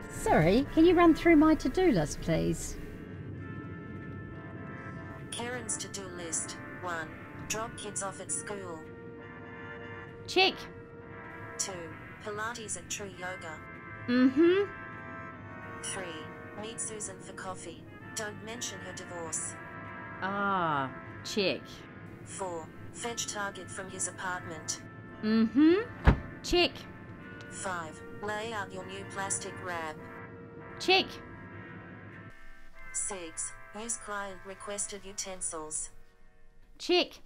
Sorry, can you run through my to-do list, please? Karen's to-do list. 1. Drop kids off at school. Check. 2. Pilates at True Yoga. 3. Meet Susan for coffee. Don't mention her divorce. Ah, check. 4. Fetch Target from his apartment. Check. 5. Lay out your new plastic wrap. Check. 6. Use client requested utensils. Check.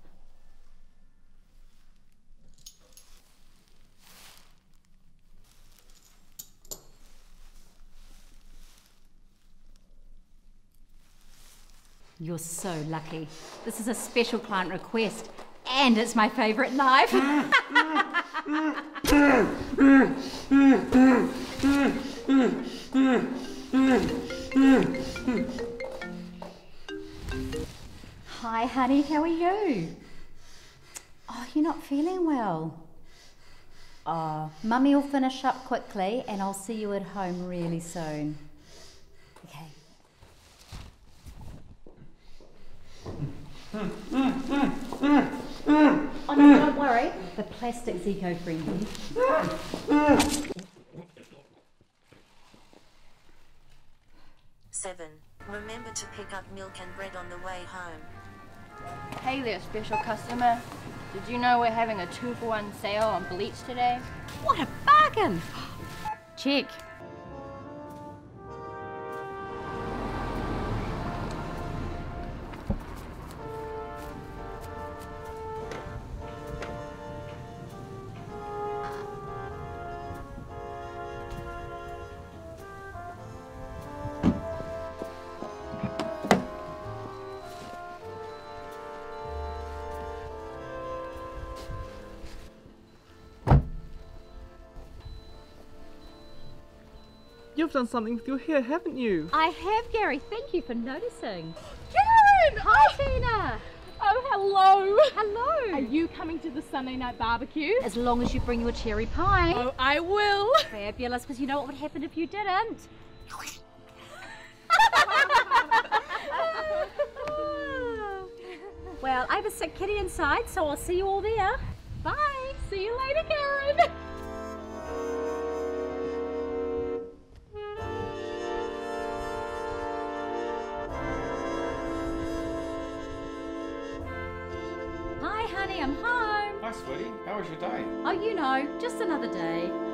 You're so lucky. This is a special client request, and it's my favourite knife. Hi, honey, how are you? Oh, you're not feeling well. Oh, Mummy will finish up quickly, and I'll see you at home really soon. Okay. Oh no, don't worry. The plastic's eco-friendly. 7. Remember to pick up milk and bread on the way home. Hey there, special customer. Did you know we're having a 2-for-1 sale on bleach today? What a bargain! Check. You've done something with your hair, haven't you? I have, Gary. Thank you for noticing. Karen! Hi, Tina. Oh, hello! Hello. Are you coming to the Sunday night barbecue? As long as you bring your cherry pie. Oh, I will! Fabulous, because you know what would happen if you didn't? Well, I have a sick kitty inside, so I'll see you all there. Bye. See you later, Karen! Hi, honey, I'm home. Hi, sweetie. How was your day? Oh, you know, just another day.